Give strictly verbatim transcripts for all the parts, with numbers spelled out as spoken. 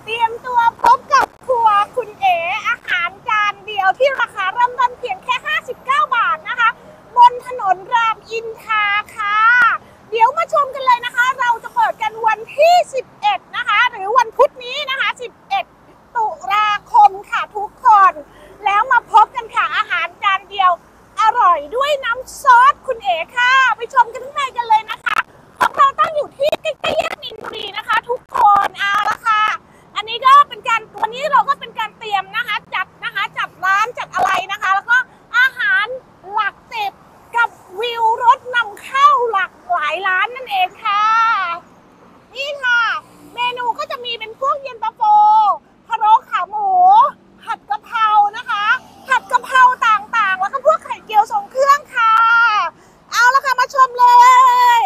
ตรียมตัวพบกับครัวคุณเอ๋อาหารจานเดียวที่ราคาเริ่มต้นเพียงแค่ห้าสิบเก้าบาทนะคะบนถนนรามอินทราค่ะเดี๋ยวมาชมกันเลยนะคะเราจะเปิดกันวันที่สิบเอ็ดนะคะหรือวันพุธนี้นะคะสิบเอ็ดตุลาคมค่ะทุกคนแล้วมาพบกันค่ะอาหารจานเดียวอร่อยด้วยน้ำซอสคุณเอ๋ค่ะไปชมกันข้างในกันเลยนะคะของเราตั้งอยู่ที่ใกล้ๆแยกมินบุรีนะคะทุกคนเอาละค่ะอันนี้ก็เป็นการวันนี้เราก็เป็นการเตรียมนะคะจัดนะคะจัดร้านจัดอะไรนะคะแล้วก็อาหารหลักสิบกับวิวรถนำเข้าหลากหลายร้านนั่นเองค่ะนี่ค่ะเมนูก็จะมีเป็นพวกเย็นตาโฟพะโล้ขาหมูผัดกะเพรานะคะผัดกะเพราต่างๆแล้วก็พวกไข่เจียวทรงเครื่องค่ะเอาละค่ะมาชมเลย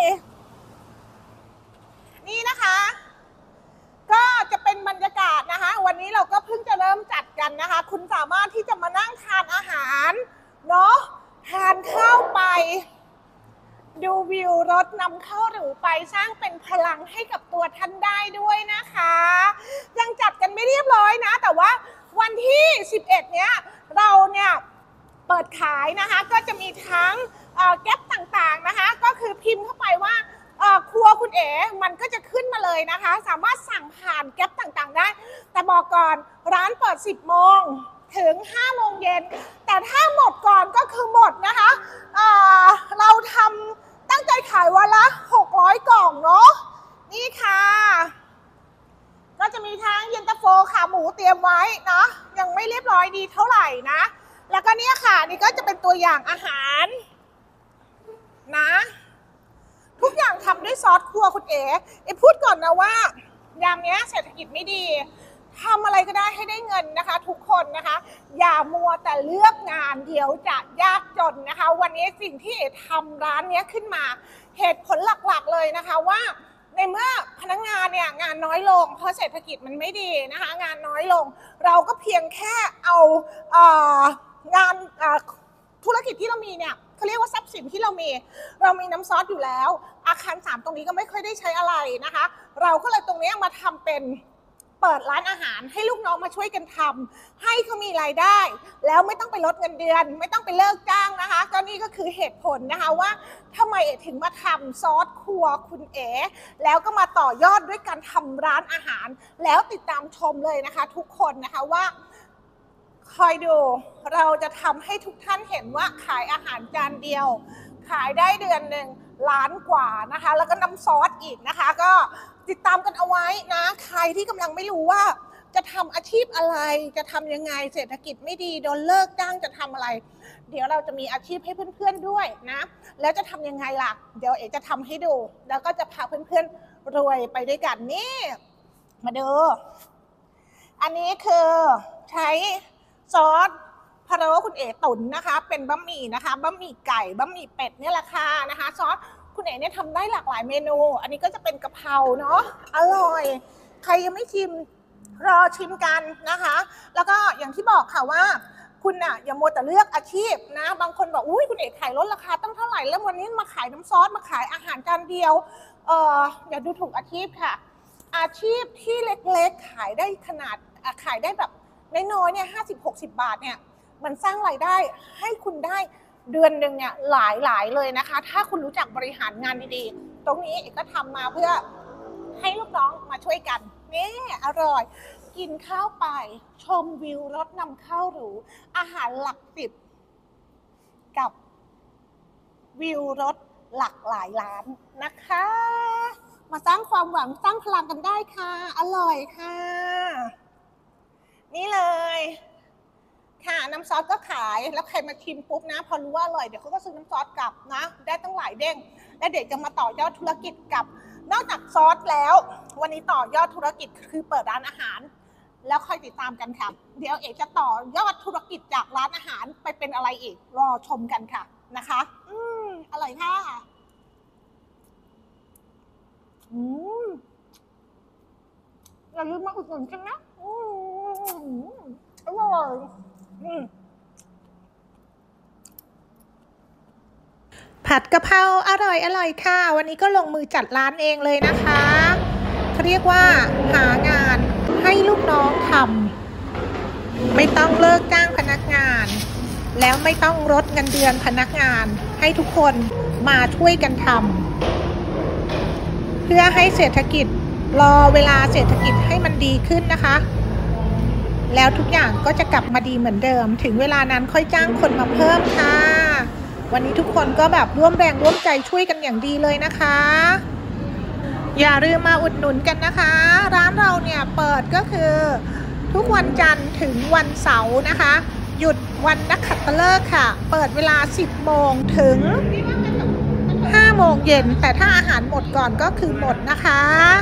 นี่นะคะก็จะเป็นบรรยากาศนะคะวันนี้เราก็เพิ่งจะเริ่มจัดกันนะคะคุณสามารถที่จะมานั่งทานอาหารเนาะทานข้าวไปดูวิวรถนำเข้าหรือไปสร้างเป็นพลังให้กับตัวท่านได้ด้วยนะคะยังจัดกันไม่เรียบร้อยนะแต่ว่าวันที่สิบเอ็ดเนี้ยเราเนี่ยเปิดขายนะคะก็จะมีทั้งแก๊ปต่างๆนะคะก็คือพิมพ์เข้าไปว่าครัวคุณเอ๋มันก็จะขึ้นมาเลยนะคะสามารถสั่งผ่านแก๊ปต่างๆได้แต่บอกก่อนร้านเปิดสิบโมงถึงห้าโมงเย็นแต่ถ้าหมดก่อนก็คือหมดนะคะเเราทำตั้งใจขายวันละหกร้อยกล่องเนาะนี่ค่ะก็จะมีทั้งเย็นตาโฟขาหมูเตรียมไว้นะยังไม่เรียบร้อยดีเท่าไหร่นะแล้วก็เนี่ยค่ะนี่ก็จะเป็นตัวอย่างอาหารนะทุกอย่างทำด้วยซอสครัวคุณเอ๋เอ๋พูดก่อนนะว่ายามนี้เศรษฐกิจไม่ดีทำอะไรก็ได้ให้ได้เงินนะคะทุกคนนะคะอย่ามัวแต่เลือกงานเดี๋ยวจะยากจนนะคะวันนี้สิ่งที่เอ๋ทำร้านนี้ขึ้นมาเหตุผลหลักๆเลยนะคะว่าในเมื่อพนักงานเนี่ยงานน้อยลงเพราะเศรษฐกิจมันไม่ดีนะคะงานน้อยลงเราก็เพียงแค่เอาเอ่องานธุรกิจที่เรามีเนี่ยเขาเรียกว่าทรัพย์สินที่เรามีเรามีน้ำซอสอยู่แล้วอาคารสามตรงนี้ก็ไม่ค่อยได้ใช้อะไรนะคะเราก็เลยตรงนี้มาทำเป็นเปิดร้านอาหารให้ลูกน้องมาช่วยกันทำให้เขามีรายได้แล้วไม่ต้องไปลดเงินเดือนไม่ต้องไปเลิกจ้างนะคะก็นี่ก็คือเหตุผลนะคะว่าทำไมเอ๋ถึงมาทำซอสครัวคุณเอ๋แล้วก็มาต่อยอดด้วยการทำร้านอาหารแล้วติดตามชมเลยนะคะทุกคนนะคะว่าคอยดูเราจะทำให้ทุกท่านเห็นว่าขายอาหารจานเดียวขายได้เดือนหนึ่งล้านกว่านะคะแล้วก็น้ำซอสอีกนะคะก็ติดตามกันเอาไว้นะใครที่กำลังไม่รู้ว่าจะทำอาชีพอะไรจะทำยังไงเศรษฐกิจไม่ดีโดนเลิกจ้างจะทำอะไรเดี๋ยวเราจะมีอาชีพให้เพื่อนๆด้วยนะแล้วจะทำยังไงล่ะเดี๋ยวเอ๋จะทำให้ดูแล้วก็จะพาเพื่อนๆรวยไปด้วยกันนี่มาดูอันนี้คือใช้ซอสพะโล้คุณเอ๋ตุ๋นนะคะเป็นบะหมี่นะคะบะหมี่ไก่บะหมี่เป็ดเนี่ยแหละค่ะนะคะซอสคุณเอ๋เนี่ยทำได้หลากหลายเมนูอันนี้ก็จะเป็นกะเพราเนาะอร่อยใครยังไม่ชิมรอชิมกันนะคะแล้วก็อย่างที่บอกค่ะว่าคุณอ่ะอย่ามัวแต่เลือกอาชีพนะบางคนบอกอุ้ยคุณเอ๋ขายลดราคาตั้งเท่าไหร่แล้ววันนี้มาขายน้ำซอสมาขายอาหารจานเดียวเอออย่าดูถูกอาชีพค่ะอาชีพที่เล็กๆขายได้ขนาดขายได้แบบน้อยๆเนี่ยห้าสิบหกสิบบาทเนี่ยมันสร้างรายได้ให้คุณได้เดือนหนึ่งเนี่ยหลายหลายเลยนะคะถ้าคุณรู้จักบริหารงานดีๆตรงนี้เอกก็ทำมาเพื่อให้ลูกน้องมาช่วยกันนี่อร่อยกินข้าวไปชมวิวรถนำเข้าหรูอาหารหลักสิบกับวิวรถหลักหลายล้านนะคะมาสร้างความหวังสร้างพลังกันได้ค่ะอร่อยค่ะนี่เลยค่ะน้ำซอสก็ขายแล้วใครมาชิมปุ๊บนะพอรู้ว่าอร่อยเดี๋ยวเขาก็ซื้อน้ำซอสกลับนะได้ตั้งหลายเด้งและเดี๋ยวจะมาต่อยอดธุรกิจกับนอกจากซอสแล้ววันนี้ต่อยอดธุรกิจคือเปิดร้านอาหารแล้วค่อยติดตามกันค่ะเดี๋ยวเอกจะต่อยอดธุรกิจจากร้านอาหารไปเป็นอะไรอีกรอชมกันค่ะนะคะอืมอร่อยค่ะอืมอย่าลืมมาอุดหนุนกันนะอืมอร่อยผัดกะเพราอร่อยอร่อยค่ะวันนี้ก็ลงมือจัดร้านเองเลยนะคะเขาเรียกว่าหางานให้ลูกำไม่ต้องเลิกจ้างพนักงานแล้วไม่ต้องลดเงินเดือนพนักงานให้ทุกคนมาช่วยกันทำเพื่อให้เศรษฐกิจรอเวลาเศรษฐกิจให้มันดีขึ้นนะคะแล้วทุกอย่างก็จะกลับมาดีเหมือนเดิมถึงเวลานั้นค่อยจ้างคนมาเพิ่มค่ะวันนี้ทุกคนก็แบบร่วมแรงร่วมใจช่วยกันอย่างดีเลยนะคะอย่าลืมมาอุดหนุนกันนะคะร้านเราเนี่ยเปิดก็คือทุกวันจันทร์ถึงวันเสาร์นะคะหยุดวันนักขัตฤกษ์ค่ะเปิดเวลาสิบโมงถึงห้าโมงเย็นแต่ถ้าอาหารหมดก่อนก็คือหมดนะคะ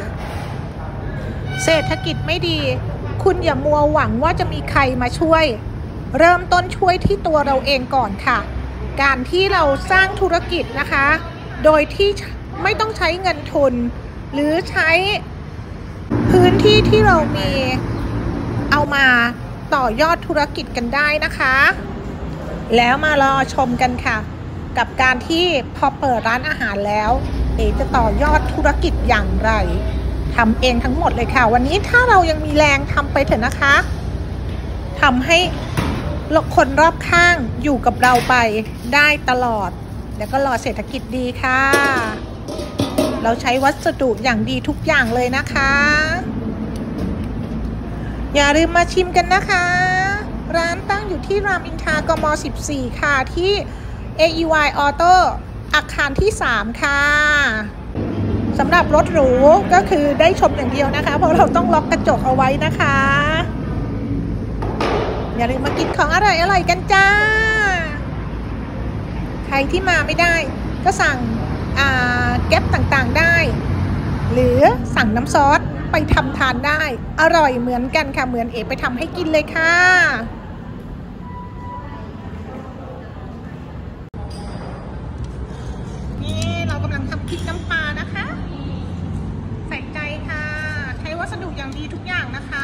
เศรษฐกิจไม่ดีคุณอย่ามัวหวังว่าจะมีใครมาช่วยเริ่มต้นช่วยที่ตัวเราเองก่อนค่ะการที่เราสร้างธุรกิจนะคะโดยที่ไม่ต้องใช้เงินทุนหรือใช้พื้นที่ที่เรามีเอามาต่อยอดธุรกิจกันได้นะคะแล้วมารอชมกันค่ะกับการที่พอเปิดร้านอาหารแล้วเอ๋จะต่อยอดธุรกิจอย่างไรทำเองทั้งหมดเลยค่ะวันนี้ถ้าเรายังมีแรงทำไปเถอะนะคะทำให้คนรอบข้างอยู่กับเราไปได้ตลอดแล้วก็รอเศรษฐกิจดีค่ะเราใช้วัสดุอย่างดีทุกอย่างเลยนะคะอย่าลืมมาชิมกันนะคะร้านตั้งอยู่ที่รามอินทรากมสิบสี่ค่ะที่ เอ อี วาย Auto อาคารที่สามค่ะสำหรับรถหรูก็คือได้ชมอย่างเดียวนะคะเพราะเราต้องล็อกกระจกเอาไว้นะคะอย่าลืมมากินของอร่อยอร่อยกันจ้าใครที่มาไม่ได้ก็สั่งแก๊ปต่างๆได้หรือสั่งน้ำซอสไปทำทานได้อร่อยเหมือนกันค่ะเหมือนเอ๋ไปทำให้กินเลยค่ะนี่เรากำลังทำพริกน้ำปลานะคะใส่ใจค่ะใช้วัสดุอย่างดีทุกอย่างนะคะ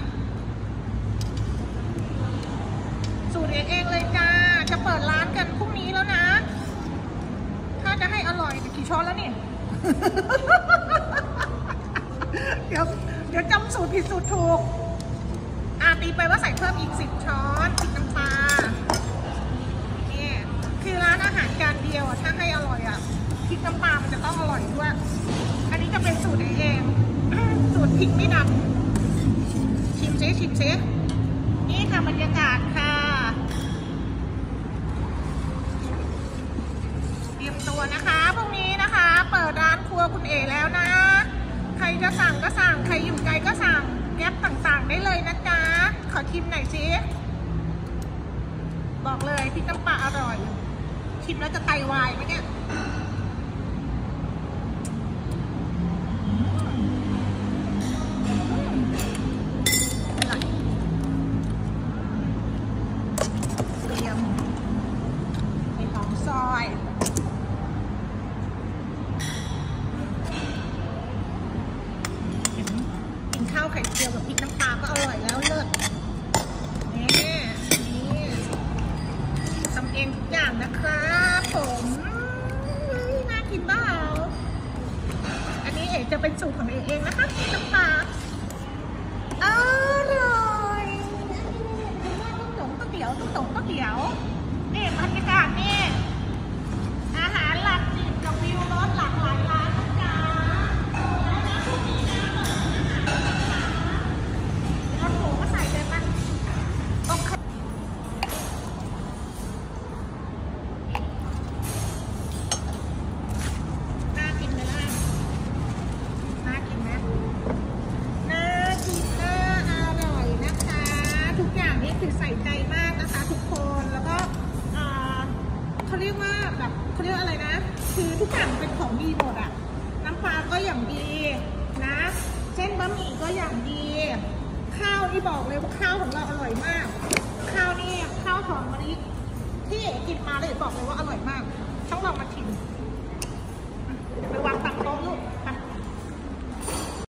สูตรเอ๋เองเลยจ้าจะเปิดร้านกันพรุ่งนี้แล้วนะถ้าจะให้อร่อยกี่ช้อนแล้วเนี่ย เดี๋ยวเดี๋ยวจำสูตรผิดสูตรถูกอาตีไปว่าใส่เพิ่มอีกสิบช้อนพริกน้ำปลาเนี่ยคือร้านอาหารจานเดียวถ้าให้อร่อยอ่ะพริกน้ำปลามันจะต้องอร่อยด้วยอันนี้จะเป็นสูตรเอง สูตรพริกไม่ดำชิมซิชิมซินี่ค่ะบรรยากาศค่ะเตรียมตัวนะคะพรุ่งนี้นะคะเปิดร้านครัวคุณเอ๋แล้วนะใครจะสั่งก็สั่งใครอยู่ไกลก็สั่งแก๊ปต่างๆได้เลยนะจ๊ะขอชิมหน่อยสิบอกเลยพริกน้ำปลาอร่อยชิมแล้วจะไตวายไหมเนี่ยเตรียมในหอมซอยข้าวไข่เจียวกับพริกน้ำปลาก็อร่อยแล้วเลิศนี่นี่ทำเองทุกอย่างนะครับผมน่ากินเปล่าอันนี้เอ๋จะเป็นสูตรของเอ๋เองนะคะพริกน้ำปลาอร่อยต้องตงก๋วยเตี๋ยวต้องตงก๋วยเตี๋ยวนี่บรรยากาศนี่อาหารหลักสิบกับวิวรถหลากหลายร้านนะจ๊ะคือใส่ใจมากนะคะทุกคนแล้วก็เขาเรียกว่าแบบเขาเรียกอะไรนะคือทุกอย่างเป็นของดีหมดอ่ะน้ำปลาก็อย่างดีนะเส้นบะหมี่ก็อย่างดีข้าวนี่บอกเลยว่าข้าวของเราอร่อยมากข้าวนี่ข้าวหอมมะลิที่กินมาเลยบอกเลยว่าอร่อยมากต้องลองมาชิม